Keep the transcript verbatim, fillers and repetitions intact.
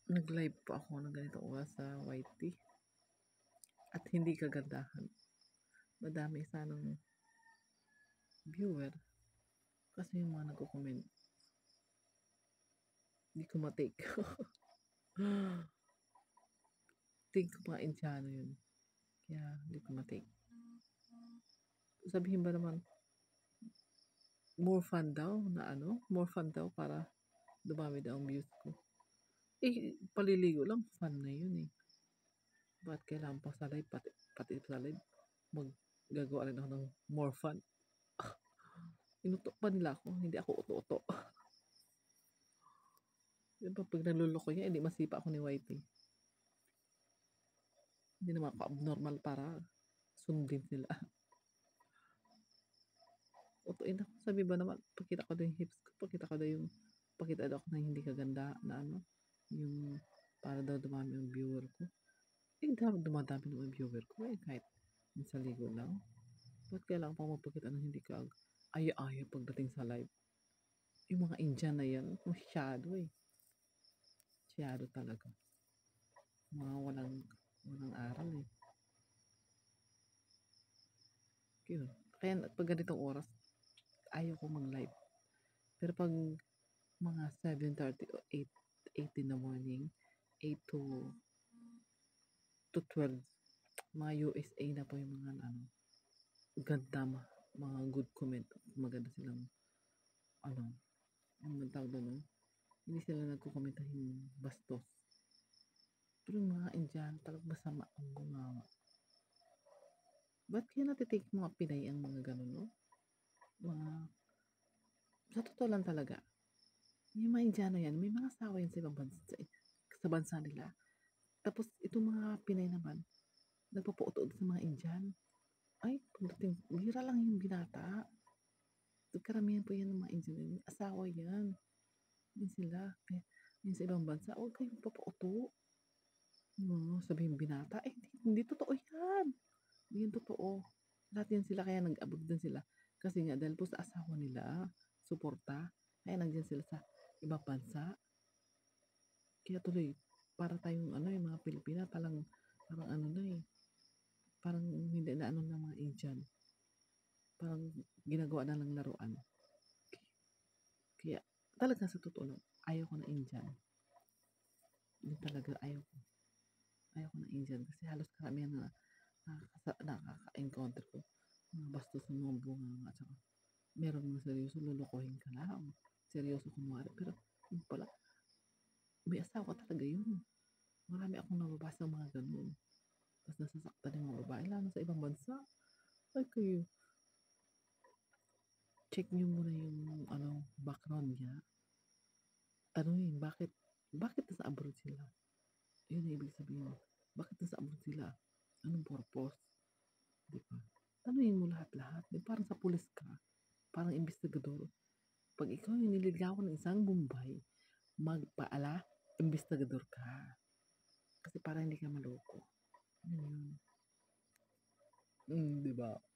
nag-live po ako ng ganitong oras sa Y T at hindi kagandahan. Madami sanang viewer kasi yung mga nagko-comment hindi ko ma-take. Think ko mga Indiano yun. Kaya hindi ko ma-take. Sabihin ba naman more fun daw na ano? More fun daw para dumami daw ang views ko. Eh, paliligo lang. Fun na yun eh. Ba't kailangan pa sa live? Pati, pati sa live. Maggagawa rin ako ng more fun. Inuto pa nila ako. Hindi ako uto-uto. Diba pag naluloko niya, hindi masipa ako ni Y T. Hindi naman ako abnormal para sundin sila. Utuin ako. Sabi ba naman, pakita ko daw yung hips ko, pakita ko daw yung, pakita daw ako na hindi kaganda na ano, yung para daw dumami yung viewer ko. Eh, dumadami naman yung viewer ko eh, kahit sa ligo lang. Ba't kailangan pa magpakita ng hindi ka ay-ay pagdating sa live? Yung mga Indian na yan, masyado eh. Masyado talaga. Mga walang, walang aral eh. Yun. Kaya pag ganitong oras, ayaw ko mag-live. Pero pag mga seven thirty o eight, eight in the morning, eight to to twelve, mga U S A na po yung mga ano, ganda, mga good comment. Maganda silang, ano, ang tawag doon, hindi sila nagkukomentahin bastos. Pero yung mga Indian, talagang masama ang gumawa. Ba't kaya natitake mga Pinay ang mga ganun, no? Mga, sa totoo lang talaga, yung mga Indiano yan, may mga asawa yan sa ibang bansa, sa, sa bansa nila. Tapos, itong mga Pinay naman, nagpapuot-uot sa mga Indian. Ay, pagdating, bihira lang yung binata. Karamihan po yan ng mga Indian. Asawa yan. Yan sila. Kaya, yan sa ibang bansa, huwag kayong papauto. No, sabihin binata, eh, hindi, hindi totoo yan. Hindi yan totoo. Lahat yan sila, kaya nag-abroad din sila. Kasi nga, dahil po sa asawa nila, suporta, kaya nandiyan sila sa ibang bansa. Kaya tuloy, para tayong ano, yung mga Pilipina, parang, parang ano na eh, parang hindi na ano ng mga Indian. Parang ginagawa na lang laruan. Kaya, talaga sa totoo lang, ayaw ko na Indian. Hindi talaga ayaw ko. Ayaw ko na Indian kasi halos karamihan na nakaka-encounter ko. Mga bastos ng mga bunga at saka meron mga seryoso, lulukohin ka lang. Seryoso kumari. Pero yun pala, may asawa talaga yun. Marami akong nababasa ng mga ganun. Tapos nasasaktan yung mga babae, lalo sa ibang bansa. Ay kayo, check nyo muna yung ano, background niya. Tanungin, bakit, bakit nasa abroad sila? Yun ang ibig sabihin. Bakit nasa abroad sila? Anong purpose? Di ba? Tanungin mo lahat-lahat. Di, parang sa pulis ka. Parang investigador. Pag ikaw yung niligawan ng isang Bombay, magpaala, investigador ka. Kasi para hindi ka maloko. Yun yun. Mm, di ba?